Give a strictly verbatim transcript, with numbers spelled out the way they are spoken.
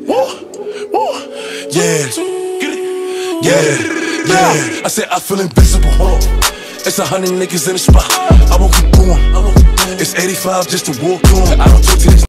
Yeah, yeah, yeah. I said I feel invincible. It's a hundred niggas in the spot. I won't keep going. It's eighty-five just to walk on. I don't talk to this